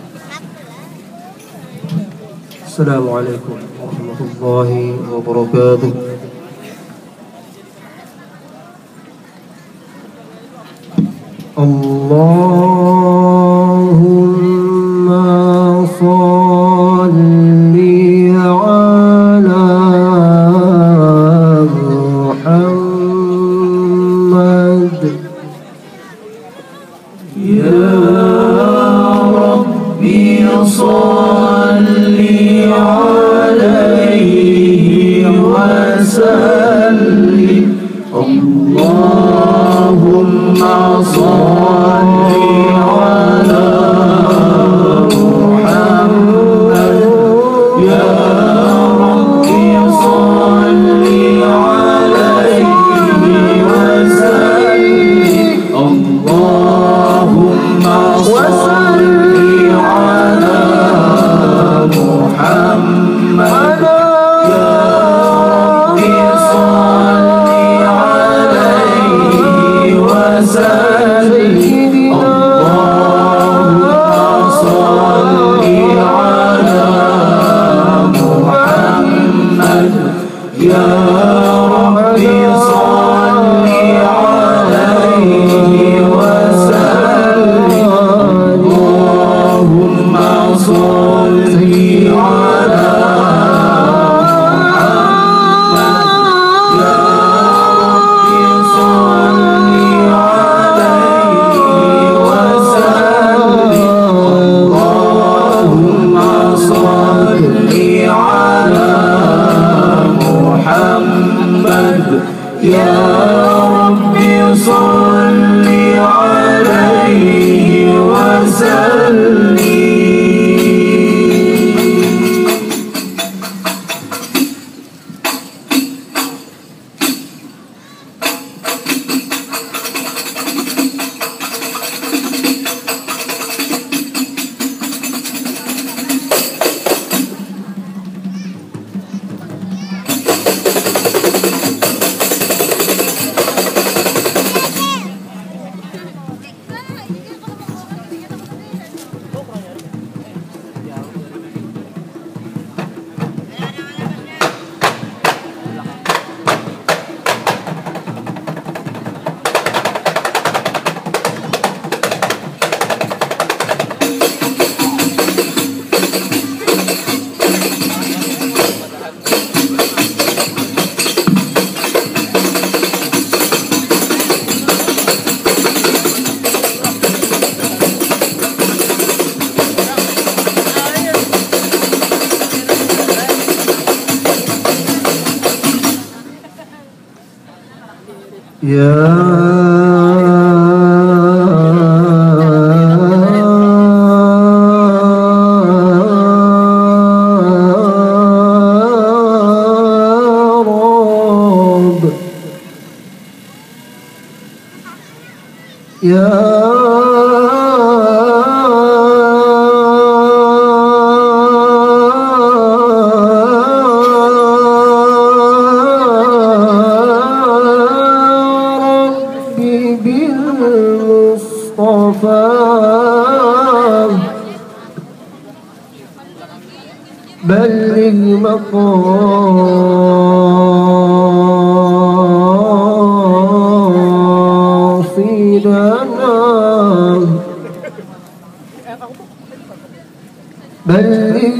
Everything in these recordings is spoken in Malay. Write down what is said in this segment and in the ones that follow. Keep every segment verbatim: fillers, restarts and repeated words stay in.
Assalamualaikum warahmatullahi wabarakatuh. Allahumma salli ala Muhammad. Ya Rabbi salli alaihi wa sallim. Allahumma salli ala Muhammad. Ya Rabbi salli alaihi wa sallim. Allahumma salli ala Muhammad. Ya Rabbi salli alaihi wa sallim. Allahumma salli ala Muhammad. Ya Rabbi salli alaihi wa sallim. Allahumma salli ala Ya Rabbi salli alaihi wa sallim. Ya Rabb, Ya Musthofa balligh maqasidana, balligh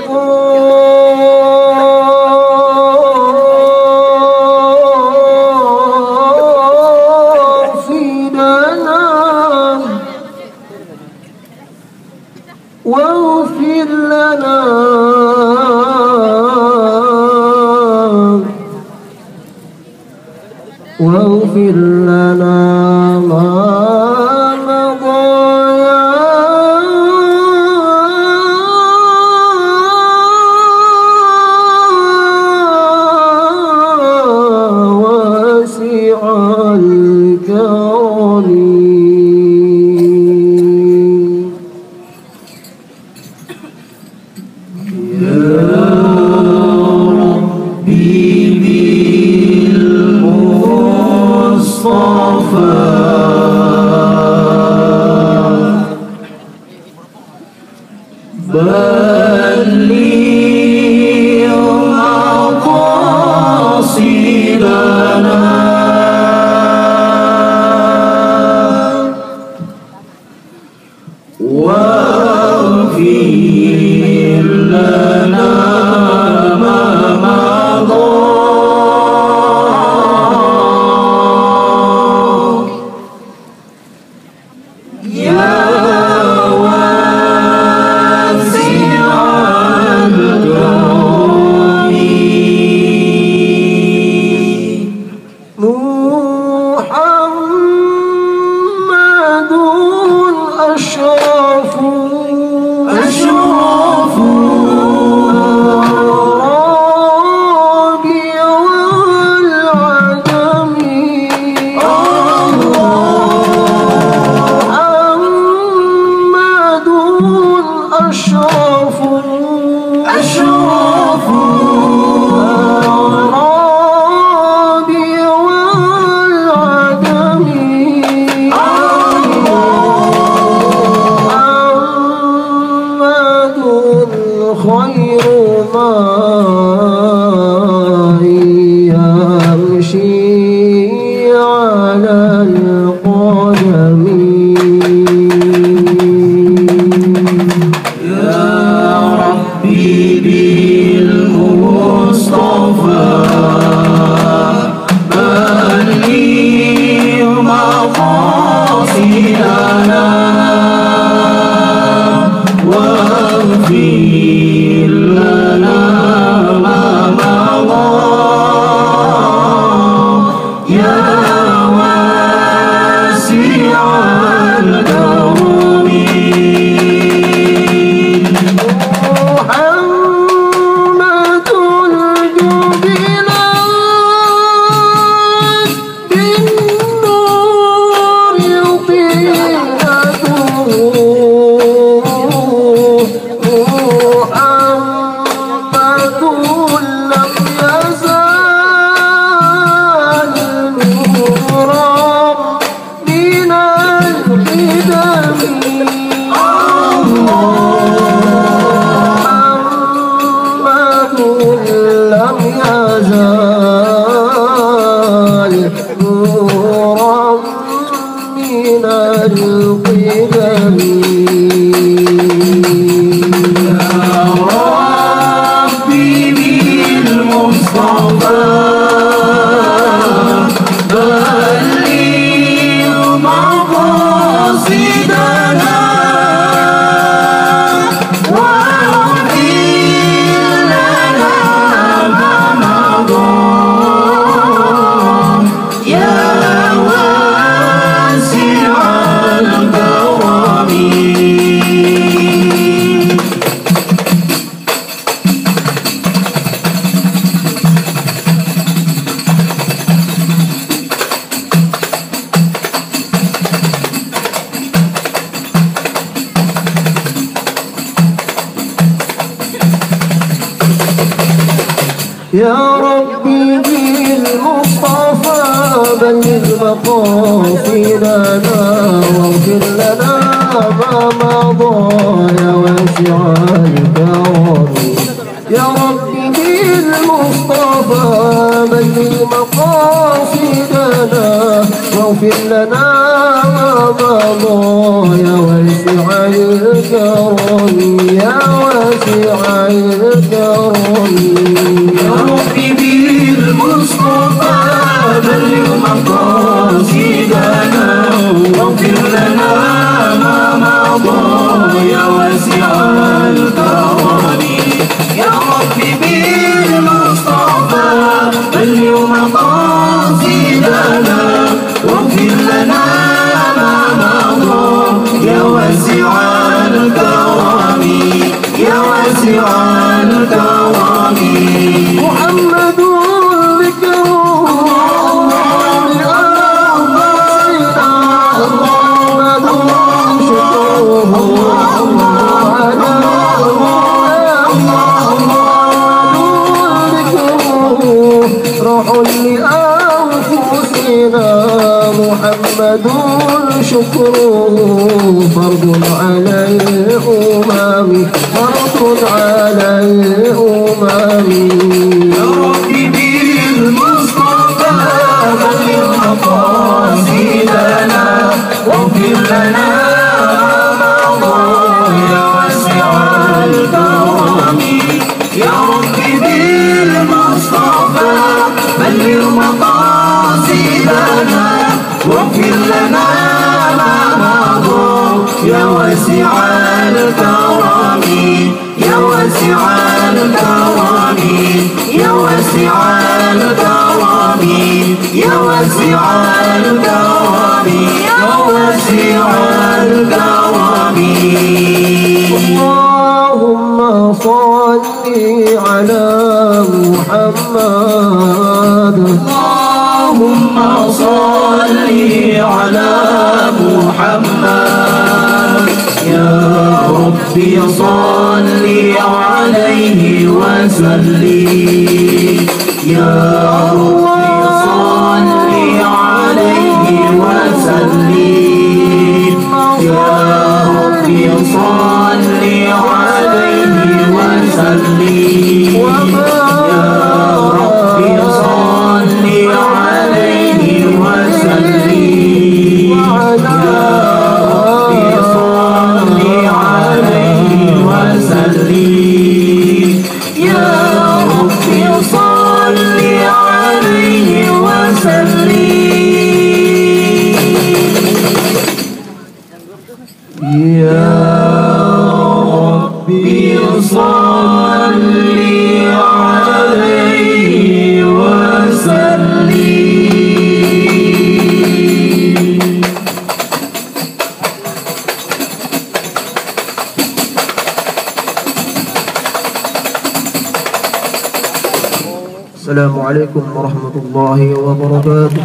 maqasidana واغفر لنا واغفر لنا ما مضى يا واسع الكرم. بلغ مقاصدنا واغفر لنا ما مضى يا يا ربي بالمصطفى بلغ مقاصدنا واغفر لنا ما مضى يا واسع الكرم يا ربي بالمصطفى بلغ مقاصدنا واغفر لنا ما مضى يا واسع الكرم يا واسع الكرم يا ربي بالمصطفى بلغ مقاصدنا واغفر لنا ما مضى يا واسع الكرم يا ربي بالمصطفى بلغ مقاصدنا واغفر لنا ما مضى يا واسع الكرم يا واسع الكرم محمد ذكره محمد شكره روح لأنفسنا محمد وشكره فرض على الأمم فرض على الأمم يا ربي بالمصطفى بلغ مقاصدنا واغفر لنا ما مضى يا واسع الكرم يا ربي بالمصطفى بلغ مقاصدنا واغفر لنا ما مضى يا واسع الكرم يا واسع الكرم يا واسع الكرم يا واسع الكرم يا واسع الكرم اللهم صل على محمد اللهم صل على محمد يا ربي صل عليه وسلم يا ربي صل عليه وسلم يا ربي صل عليه وسلم يا ربي صل عليه وسلم يا ربي صل عليه وسلم يا ربي صل عليه وسلم يا ربي صل عليه وسلم. السلام عليكم ورحمة الله وبركاته.